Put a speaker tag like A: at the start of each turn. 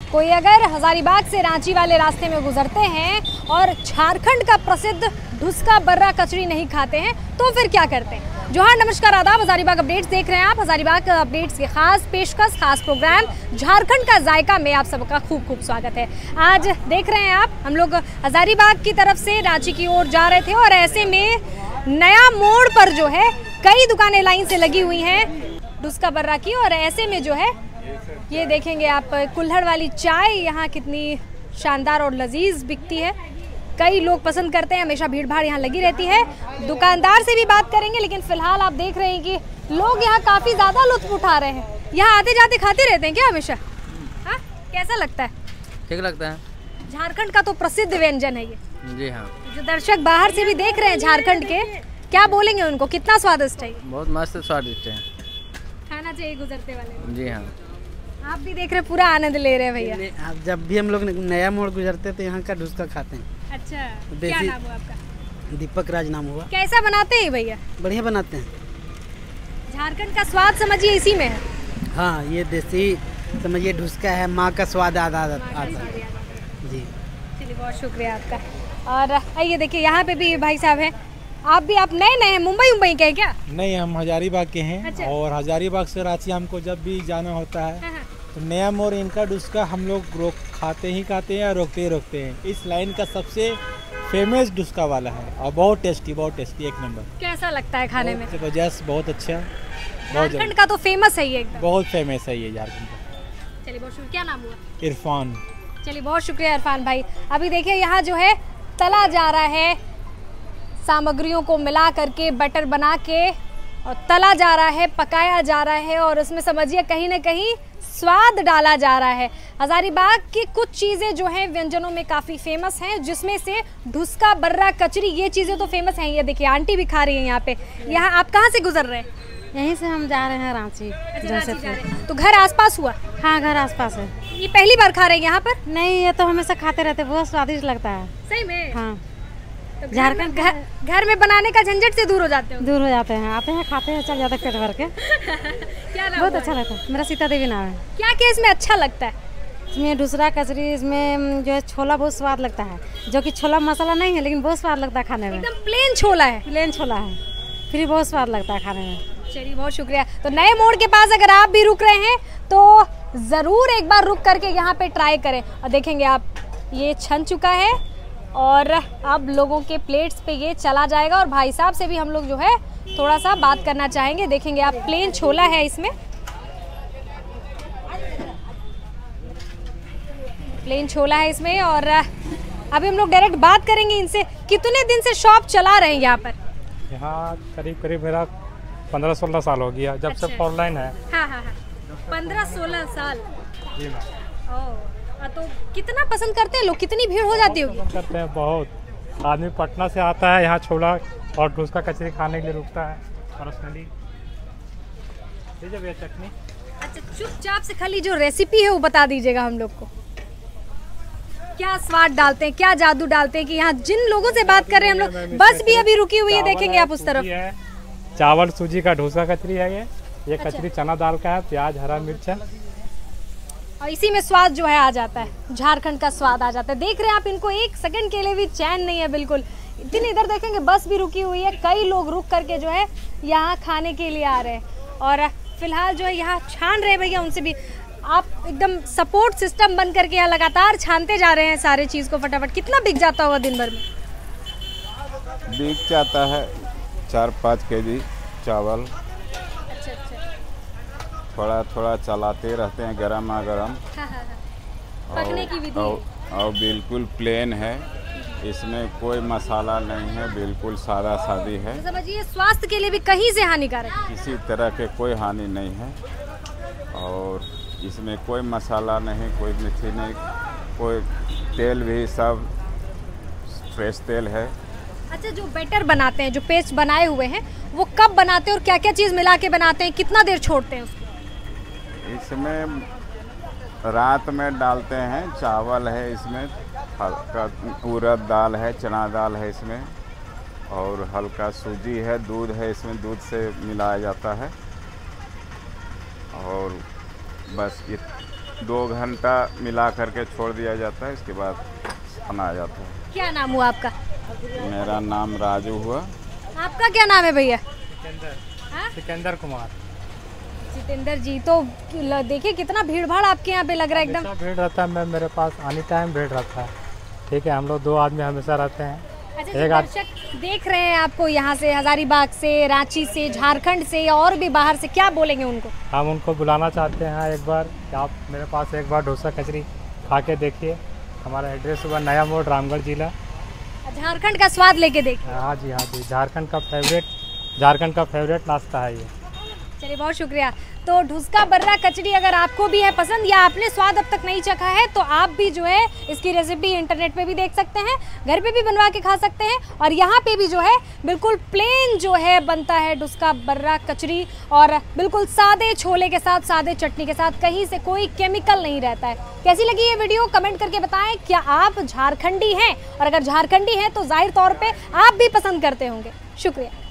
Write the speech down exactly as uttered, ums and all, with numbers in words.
A: कोई अगर हजारीबाग से रांची वाले रास्ते में गुजरते हैं और झारखंड का प्रसिद्ध ढुसका बर्रा कचरी नहीं खाते हैं तो फिर क्या करते हैं। जोहार, नमस्कार, आदाब। हजारीबाग अपडेट्स देख रहे हैं आप। हजारीबाग अपडेट्स के खास पेशकश, खास प्रोग्राम झारखंड का जायका में आप सबका खूब खूब स्वागत है। आज देख रहे हैं आप, हम लोग हजारीबाग की तरफ से रांची की ओर जा रहे थे और ऐसे में नया मोड़ पर जो है कई दुकानें लाइन से लगी हुई हैं ढुसका बर्रा की। और ऐसे में जो है ये देखेंगे आप, कुल्हड़ वाली चाय यहाँ कितनी शानदार और लजीज बिकती है। कई लोग पसंद करते हैं, हमेशा भीड़ भाड़ यहाँ लगी रहती है। दुकानदार से भी बात करेंगे, लेकिन फिलहाल आप देख रहे हैं कि लोग यहाँ काफ़ी ज़्यादा लुत्फ उठा रहे हैं। यहाँ आते जाते खाते रहते हैं क्या हमेशा? हाँ, कैसा लगता है?
B: ठीक लगता है।
A: झारखंड का तो प्रसिद्ध व्यंजन है ये।
B: जी हाँ।
A: जो दर्शक बाहर से भी देख रहे हैं झारखंड के, क्या बोलेंगे उनको, कितना स्वादिष्ट है?
B: बहुत मस्त स्वादिष्ट है,
A: खाना चाहिए गुजरते वाले।
B: जी हाँ।
A: आप भी देख रहे, पूरा आनंद ले रहे हैं भैया।
C: जब भी हम लोग नया मोड़ गुजरते तो यहाँ का ढुसका खाते हैं।
A: अच्छा, क्या नाम हुआ आपका?
C: दीपक राज नाम हुआ।
A: कैसा बनाते हैं भैया? बढ़िया
C: बनाते हैं।
A: झारखंड का स्वाद समझिए इसी में है।
C: हाँ, ये देसी समझिए ढुसका है, माँ का स्वाद आता आता जी।
A: चलिए, बहुत शुक्रिया आपका। और आइए देखिए, यहाँ पे भी भाई साहब हैं। आप भी, आप नए नए हैं, मुंबई मुंबई के हैं क्या?
D: नहीं, हम हजारीबाग के हैं।
A: अच्छा।
D: और हजारीबाग से रांची हमको जब भी जाना होता है
A: हाँ हाँ।
D: तो नया मोड़ इनका ढुसका हम लोग रोक खाते ही खाते हैं, रोकते ही रोकते हैं। इस लाइन का सबसे फेमस ढुसका वाला है और बहुत टेस्टी, बहुत टेस्टी, एक नंबर।
A: कैसा लगता है खाने में?
D: जबरदस्त, बहुत अच्छा।
A: झारखंड का तो फेमस है ये, एकदम
D: बहुत फेमस है ये झारखंड का।
A: चलिए, बहुत शुक्रिया। क्या नाम हुआ?
D: इरफान।
A: चलिए, बहुत शुक्रिया इरफान भाई। अभी देखिए यहाँ जो है तला जा रहा है, सामग्रियों को मिला करके बटर बना के और तला जा रहा है, पकाया जा रहा है और उसमें समझिए कहीं ना कहीं स्वाद डाला जा रहा है। हजारीबाग की कुछ चीज़ें जो हैं व्यंजनों में काफ़ी फेमस हैं, जिसमें से ढुसका बर्रा कचरी, ये चीज़ें तो फेमस हैं। ये देखिए आंटी भी खा रही हैं यहाँ पे। यहाँ आप कहाँ से गुजर रहे हैं?
E: यहीं से हम जा रहे हैं रांची।
A: अच्छा, रांची जा रहे हैं। तो घर आसपास हुआ?
E: हाँ, घर आसपास है।
A: ये पहली बार खा रहे हैं यहाँ पर?
E: नहीं, ये तो हमेशा खाते रहते, बहुत स्वादिष्ट लगता है।
A: सही में?
E: हाँ।
A: तो झारखंड घर, घर में बनाने का झंझट से दूर हो जाते हो?
E: दूर हो जाते हैं, आते हैं, खाते हैं, चल जाते हैं पेट भर के।
A: क्या नाम?
E: बहुत अच्छा लगता है। मेरा सीता देवी नाम है।
A: क्या क्या इसमें अच्छा लगता है?
E: इसमें दूसरा कचरी, इसमें जो है छोला बहुत स्वाद लगता है, जो कि छोला मसाला नहीं है लेकिन बहुत स्वाद लगता है खाने में।
A: एकदम प्लेन छोला है।
E: प्लेन छोला है, फिर बहुत स्वाद लगता है खाने में।
A: चलिए, बहुत शुक्रिया। तो नए मोड़ के पास अगर आप भी रुक रहे हैं तो ज़रूर एक बार रुक करके यहाँ पे ट्राई करें। और देखेंगे आप, ये छन चुका है और अब लोगों के प्लेट्स पे ये चला जाएगा। और भाई साहब से भी हम लोग जो है थोड़ा सा बात करना चाहेंगे। देखेंगे आप, प्लेन छोला है इसमें, प्लेन छोला है इसमें। और अभी हम लोग डायरेक्ट बात करेंगे इनसे, कितने दिन से शॉप चला रहे हैं यहाँ पर?
F: यहाँ करीब करीब मेरा पंद्रह सोलह साल हो गया, जब
A: अच्छा।
F: से फोर लाइन है।
A: हाँ हाँ हाँ, पंद्रह सोलह साल।
F: जी मैम।
A: ओह, तो कितना पसंद करते हैं लोग, कितनी भीड़ हो जाती होगी?
F: पसंद करते हैं बहुत। आदमी पटना से आता है यहाँ छोला और ढुसका कचरी खाने के लिए रुकता है पर्सनली। दीजिए भैया चटनी।
A: अच्छा, चुपचाप से खाली जो रेसिपी है वो बता दीजिएगा हम लोग को। क्या स्वाद डालते हैं, क्या जादू डालते हैं कि यहाँ जिन लोगों से बात कर रहे हैं हम लोग, बस भी अभी रुकी हुई है, देखेंगे आप उस तरफ।
F: चावल सूजी का ढोसा कचरी है ये ये
A: अच्छा।
F: कचरी चना दाल का है, प्याज हरा मिर्च है
A: और इसी में स्वाद जो है आ जाता है, झारखंड का स्वाद आ जाता है। देख रहे हैं आप, इनको एक सेकंड के लिए भी चैन नहीं है बिल्कुल। इतनी इधर देखेंगे बस भी रुकी हुई है, कई लोग रुक करके जो है यहाँ खाने के लिए आ रहे हैं। और फिलहाल जो है यहाँ छान रहे भैया, उनसे भी आप एकदम सपोर्ट सिस्टम बन करके यहाँ लगातार छानते जा रहे हैं सारे चीज़ को फटाफट। कितना बिक जाता होगा दिन भर में?
G: बिक जाता है चार पाँच के जी चावल।
A: अच्छा अच्छा।
G: थोड़ा थोड़ा चलाते रहते हैं गरम आ गरम।
A: हाँ हाँ हाँ। पकने की विधि
G: और, और बिल्कुल प्लेन है, इसमें कोई मसाला नहीं है, बिल्कुल सादा सादी है।
A: तो समझिए स्वास्थ्य के लिए भी कहीं से हानिकारक है।
G: किसी तरह के कोई हानि नहीं है और इसमें कोई मसाला नहीं, कोई मिर्ची नहीं, कोई तेल भी सब फ्रेश तेल है।
A: अच्छा, जो बैटर बनाते हैं, जो पेस्ट बनाए हुए हैं, वो कब बनाते हैं और क्या क्या चीज़ मिला के बनाते हैं, कितना देर छोड़ते हैं उसको?
G: इसमें रात में डालते हैं, चावल है इसमें, हल्का उड़द दाल है, चना दाल है इसमें और हल्का सूजी है, दूध है इसमें, दूध से मिलाया जाता है और बस ये दो घंटा मिला करके छोड़ दिया जाता है, इसके बाद खाना आ जाता है।
A: क्या नाम हुआ आपका?
G: मेरा नाम राजू हुआ।
A: आपका क्या नाम है भैया?
F: सिकंदर
A: हाँ?
F: सिकंदर कुमार।
A: जितेंद्र जी, तो ल- देखिए कितना भीड़ भाड़ आपके यहाँ पे लग रहा है एकदम।
F: हमेशा भीड़ रहता है, मैं मेरे पास एनी टाइम भीड़ रहता है। ठीक है, हम लोग दो आदमी हमेशा रहते हैं।
A: अच्छा जी,
F: एक आद-
A: दर्शक देख रहे हैं आपको यहाँ से, हजारीबाग से, रांची से, झारखंड से और भी बाहर से, क्या बोलेंगे उनको?
F: हम उनको बुलाना चाहते हैं एक बार कि आप मेरे पास एक बार डोसा कचरी खा के देखिए। हमारा एड्रेस हुआ नया मोड़, रामगढ़ जिला।
A: झारखंड का स्वाद लेके देखिए।
F: हाँ जी, हाँ जी, झारखंड का फेवरेट झारखंड का फेवरेट नाश्ता है ये।
A: चलिए, बहुत शुक्रिया। तो ढुसका बर्रा कचरी अगर आपको भी है पसंद या आपने स्वाद अब तक नहीं चखा है तो आप भी जो है इसकी रेसिपी इंटरनेट पे भी देख सकते हैं, घर पे भी बनवा के खा सकते हैं। और यहाँ पे भी जो है बिल्कुल प्लेन जो है बनता है ढुसका बर्रा कचरी, और बिल्कुल सादे छोले के साथ, सादे चटनी के साथ, कहीं से कोई केमिकल नहीं रहता है। कैसी लगी ये वीडियो कमेंट करके बताएं। क्या आप झारखंडी हैं? और अगर झारखंडी हैं तो जाहिर तौर पर आप भी पसंद करते होंगे। शुक्रिया।